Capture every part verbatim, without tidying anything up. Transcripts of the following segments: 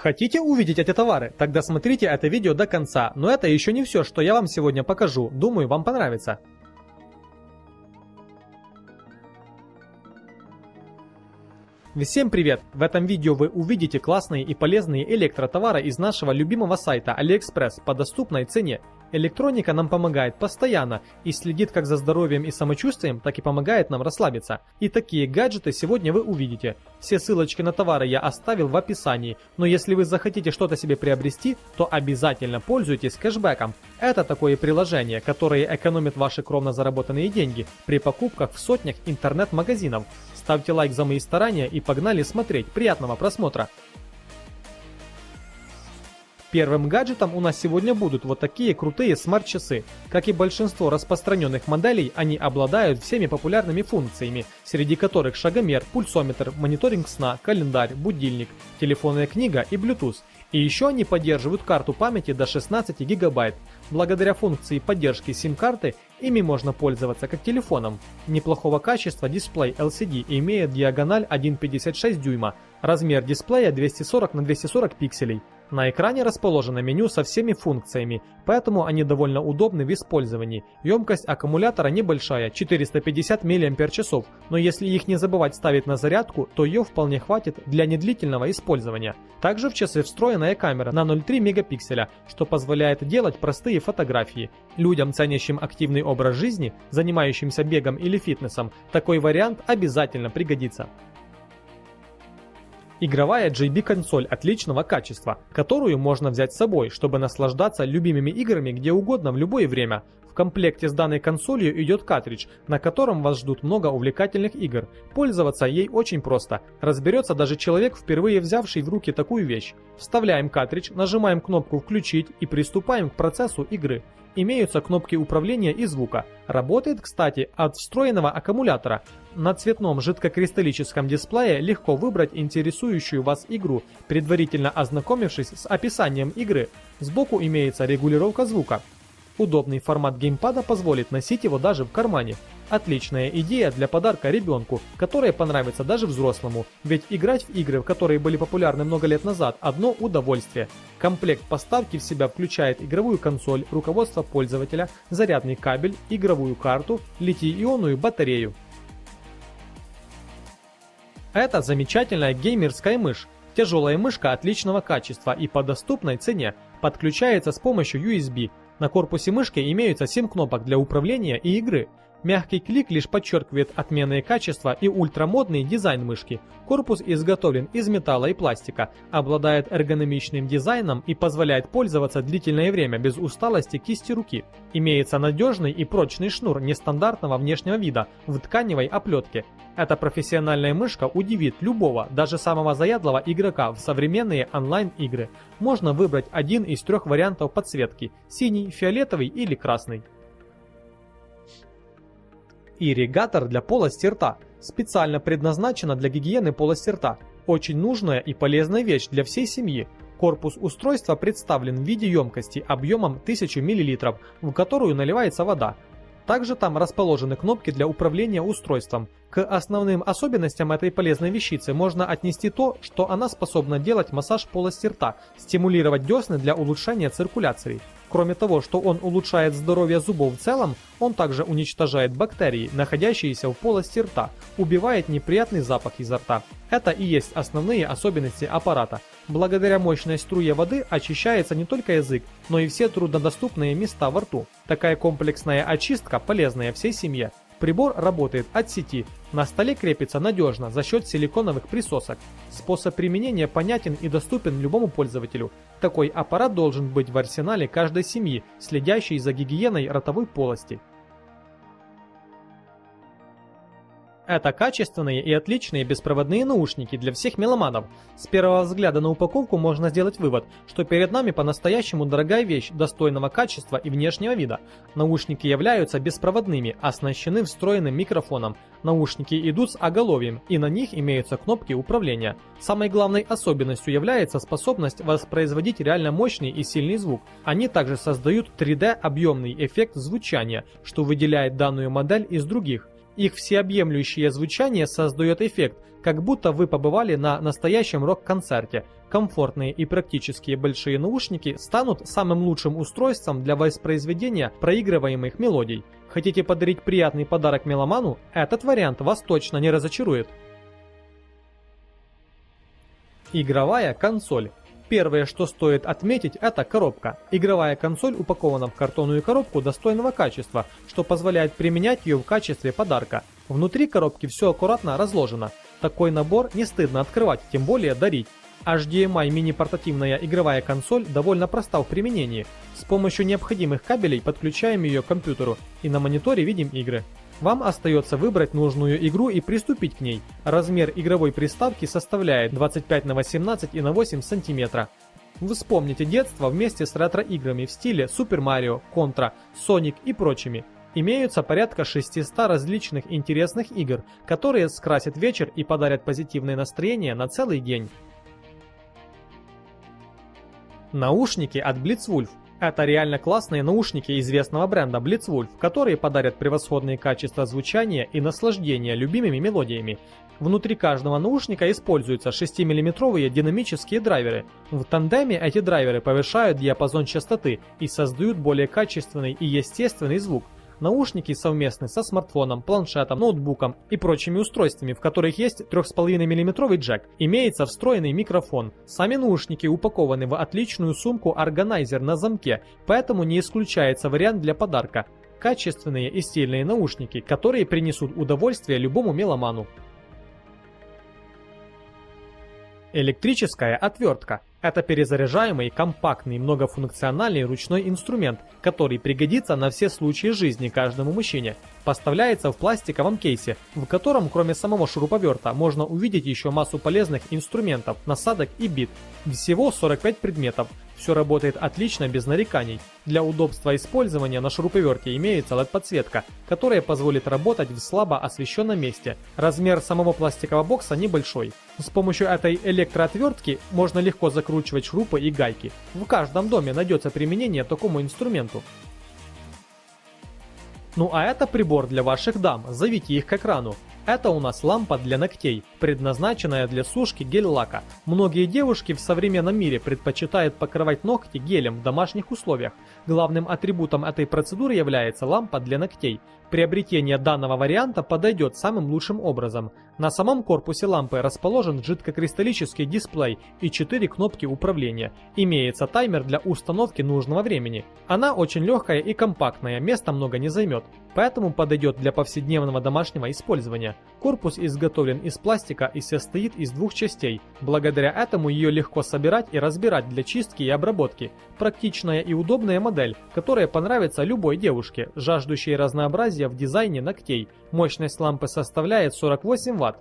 Хотите увидеть эти товары? Тогда смотрите это видео до конца, но это еще не все, что я вам сегодня покажу. Думаю, вам понравится. Всем привет! В этом видео вы увидите классные и полезные электротовары из нашего любимого сайта AliExpress по доступной цене. Электроника нам помогает постоянно и следит как за здоровьем и самочувствием, так и помогает нам расслабиться. И такие гаджеты сегодня вы увидите. Все ссылочки на товары я оставил в описании, но если вы захотите что-то себе приобрести, то обязательно пользуйтесь кэшбэком. Это такое приложение, которое экономит ваши кровно заработанные деньги при покупках в сотнях интернет-магазинов. Ставьте лайк за мои старания и погнали смотреть. Приятного просмотра! Первым гаджетом у нас сегодня будут вот такие крутые смарт-часы. Как и большинство распространенных моделей, они обладают всеми популярными функциями, среди которых шагомер, пульсометр, мониторинг сна, календарь, будильник, телефонная книга и Bluetooth. И еще они поддерживают карту памяти до шестнадцати гигабайт. Благодаря функции поддержки сим-карты ими можно пользоваться как телефоном. Неплохого качества дисплей эл си ди имеет диагональ один целых пятьдесят шесть сотых дюйма, размер дисплея двести сорок на двести сорок пикселей. На экране расположено меню со всеми функциями, поэтому они довольно удобны в использовании. Емкость аккумулятора небольшая, четыреста пятьдесят миллиампер-часов, но если их не забывать ставить на зарядку, то ее вполне хватит для недлительного использования. Также в часы встроенная камера на ноль целых три мегапикселя, что позволяет делать простые фотографии. Людям, ценящим активный образ жизни, занимающимся бегом или фитнесом, такой вариант обязательно пригодится. Игровая джей би-консоль отличного качества, которую можно взять с собой, чтобы наслаждаться любимыми играми где угодно в любое время. В комплекте с данной консолью идет картридж, на котором вас ждут много увлекательных игр. Пользоваться ей очень просто. Разберется даже человек, впервые взявший в руки такую вещь. Вставляем картридж, нажимаем кнопку «Включить» и приступаем к процессу игры. Имеются кнопки управления и звука. Работает, кстати, от встроенного аккумулятора. На цветном жидкокристаллическом дисплее легко выбрать интересующую вас игру, предварительно ознакомившись с описанием игры. Сбоку имеется регулировка звука. Удобный формат геймпада позволит носить его даже в кармане. Отличная идея для подарка ребенку, которая понравится даже взрослому, ведь играть в игры, которые были популярны много лет назад, одно удовольствие. Комплект поставки в себя включает игровую консоль, руководство пользователя, зарядный кабель, игровую карту, литий-ионную батарею. Это замечательная геймерская мышь. Тяжелая мышка отличного качества и по доступной цене. Подключается с помощью ю эс би. На корпусе мышки имеются семь кнопок для управления и игры. Мягкий клик лишь подчеркивает отменное качество и ультрамодный дизайн мышки. Корпус изготовлен из металла и пластика, обладает эргономичным дизайном и позволяет пользоваться длительное время без усталости кисти руки. Имеется надежный и прочный шнур нестандартного внешнего вида в тканевой оплетке. Эта профессиональная мышка удивит любого, даже самого заядлого игрока в современные онлайн-игры. Можно выбрать один из трех вариантов подсветки – синий, фиолетовый или красный. Ирригатор для полости рта. Специально предназначена для гигиены полости рта. Очень нужная и полезная вещь для всей семьи. Корпус устройства представлен в виде емкости объемом тысяча миллилитров, в которую наливается вода. Также там расположены кнопки для управления устройством. К основным особенностям этой полезной вещицы можно отнести то, что она способна делать массаж полости рта, стимулировать десны для улучшения циркуляции. Кроме того, что он улучшает здоровье зубов в целом, он также уничтожает бактерии, находящиеся в полости рта, убивает неприятный запах изо рта. Это и есть основные особенности аппарата. Благодаря мощной струе воды очищается не только язык, но и все труднодоступные места во рту. Такая комплексная очистка полезная всей семье. Прибор работает от сети, на столе крепится надежно за счет силиконовых присосок. Способ применения понятен и доступен любому пользователю. Такой аппарат должен быть в арсенале каждой семьи, следящей за гигиеной ротовой полости. Это качественные и отличные беспроводные наушники для всех меломанов. С первого взгляда на упаковку можно сделать вывод, что перед нами по-настоящему дорогая вещь достойного качества и внешнего вида. Наушники являются беспроводными, оснащены встроенным микрофоном. Наушники идут с оголовьем, и на них имеются кнопки управления. Самой главной особенностью является способность воспроизводить реально мощный и сильный звук. Они также создают три дэ объемный эффект звучания, что выделяет данную модель из других. Их всеобъемлющее звучание создает эффект, как будто вы побывали на настоящем рок-концерте. Комфортные и практические большие наушники станут самым лучшим устройством для воспроизведения проигрываемых мелодий. Хотите подарить приятный подарок меломану? Этот вариант вас точно не разочарует. Игровая консоль. Первое, что стоит отметить, это коробка. Игровая консоль упакована в картонную коробку достойного качества, что позволяет применять ее в качестве подарка. Внутри коробки все аккуратно разложено. Такой набор не стыдно открывать, тем более дарить. эйч ди эм ай мини-портативная игровая консоль довольно проста в применении. С помощью необходимых кабелей подключаем ее к компьютеру и на мониторе видим игры. Вам остается выбрать нужную игру и приступить к ней. Размер игровой приставки составляет двадцать пять на восемнадцать и на восемь сантиметра. Вы вспомните детство вместе с ретро-играми в стиле Super Mario, Contra, Sonic и прочими. Имеются порядка шестисот различных интересных игр, которые скрасят вечер и подарят позитивное настроение на целый день. Наушники от Blitzwolf. Это реально классные наушники известного бренда Blitzwolf, которые подарят превосходные качества звучания и наслаждения любимыми мелодиями. Внутри каждого наушника используются шестимиллиметровые динамические драйверы. В тандеме эти драйверы повышают диапазон частоты и создают более качественный и естественный звук. Наушники совместны со смартфоном, планшетом, ноутбуком и прочими устройствами, в которых есть три и пять миллиметровый джек. Имеется встроенный микрофон. Сами наушники упакованы в отличную сумку-органайзер на замке, поэтому не исключается вариант для подарка. Качественные и стильные наушники, которые принесут удовольствие любому меломану. Электрическая отвертка. Это перезаряжаемый, компактный, многофункциональный ручной инструмент, который пригодится на все случаи жизни каждому мужчине. Поставляется в пластиковом кейсе, в котором кроме самого шуруповерта можно увидеть еще массу полезных инструментов, насадок и бит. Всего сорок пять предметов. Все работает отлично без нареканий. Для удобства использования на шуруповерте имеется эл и ди-подсветка, которая позволит работать в слабо освещенном месте. Размер самого пластикового бокса небольшой. С помощью этой электроотвертки можно легко закручивать шурупы и гайки. В каждом доме найдется применение такому инструменту. Ну а это прибор для ваших дам, зовите их к экрану. Это у нас лампа для ногтей, предназначенная для сушки гель-лака. Многие девушки в современном мире предпочитают покрывать ногти гелем в домашних условиях. Главным атрибутом этой процедуры является лампа для ногтей. Приобретение данного варианта подойдет самым лучшим образом. На самом корпусе лампы расположен жидкокристаллический дисплей и четыре кнопки управления. Имеется таймер для установки нужного времени. Она очень легкая и компактная, места много не займет, поэтому подойдет для повседневного домашнего использования. Корпус изготовлен из пластика и состоит из двух частей. Благодаря этому ее легко собирать и разбирать для чистки и обработки. Практичная и удобная модель, которая понравится любой девушке, жаждущей разнообразия в дизайне ногтей. Мощность лампы составляет сорок восемь ватт.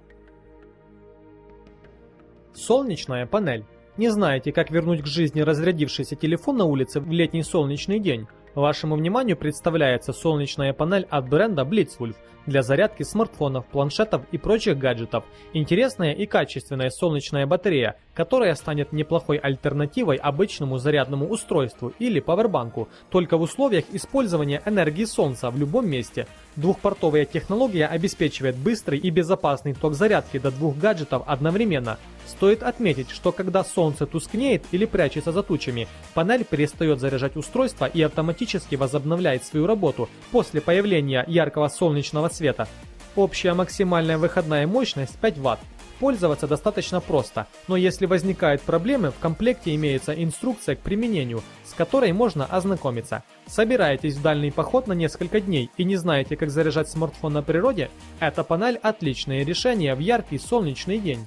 Солнечная панель. Не знаете, как вернуть к жизни разрядившийся телефон на улице в летний солнечный день? Вашему вниманию представляется солнечная панель от бренда Blitzwolf для зарядки смартфонов, планшетов и прочих гаджетов. Интересная и качественная солнечная батарея, которая станет неплохой альтернативой обычному зарядному устройству или павербанку, только в условиях использования энергии солнца в любом месте. Двухпортовая технология обеспечивает быстрый и безопасный ток зарядки до двух гаджетов одновременно. Стоит отметить, что когда солнце тускнеет или прячется за тучами, панель перестает заряжать устройство и автоматически возобновляет свою работу после появления яркого солнечного света. Общая максимальная выходная мощность пять ватт. Пользоваться достаточно просто, но если возникают проблемы, в комплекте имеется инструкция к применению, с которой можно ознакомиться. Собираетесь в дальний поход на несколько дней и не знаете, как заряжать смартфон на природе? Эта панель – отличное решение в яркий солнечный день.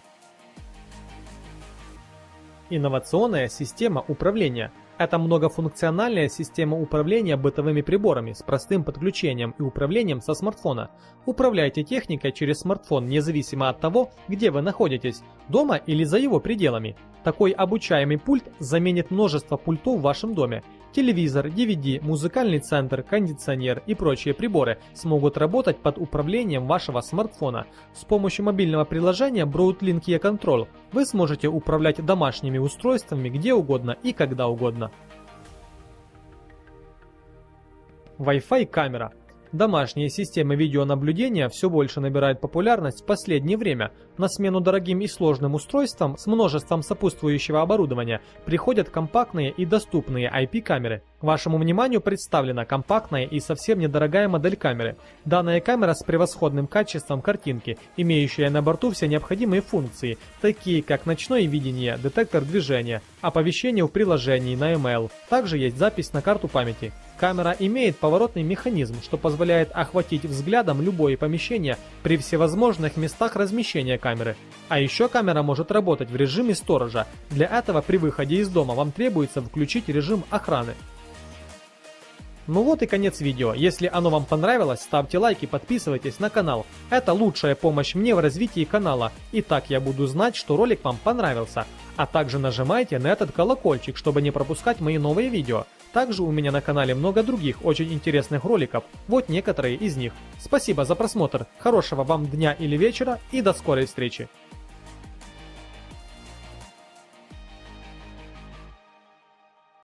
Инновационная система управления. Это многофункциональная система управления бытовыми приборами с простым подключением и управлением со смартфона. Управляйте техникой через смартфон независимо от того, где вы находитесь, дома или за его пределами. Такой обучаемый пульт заменит множество пультов в вашем доме. Телевизор, ди ви ди, музыкальный центр, кондиционер и прочие приборы смогут работать под управлением вашего смартфона. С помощью мобильного приложения Broadlink E-Control вы сможете управлять домашними устройствами где угодно и когда угодно. Wi-Fi камера. Домашние системы видеонаблюдения все больше набирают популярность в последнее время. На смену дорогим и сложным устройствам с множеством сопутствующего оборудования приходят компактные и доступные ай пи-камеры. Вашему вниманию представлена компактная и совсем недорогая модель камеры. Данная камера с превосходным качеством картинки, имеющая на борту все необходимые функции, такие как ночное видение, детектор движения, оповещение в приложении на email. Также есть запись на карту памяти. Камера имеет поворотный механизм, что позволяет охватить взглядом любое помещение при всевозможных местах размещения камеры. А еще камера может работать в режиме сторожа. Для этого при выходе из дома вам требуется включить режим охраны. Ну вот и конец видео. Если оно вам понравилось, ставьте лайки, подписывайтесь на канал. Это лучшая помощь мне в развитии канала. И так я буду знать, что ролик вам понравился. А также нажимайте на этот колокольчик, чтобы не пропускать мои новые видео. Также у меня на канале много других очень интересных роликов. Вот некоторые из них. Спасибо за просмотр. Хорошего вам дня или вечера и до скорой встречи.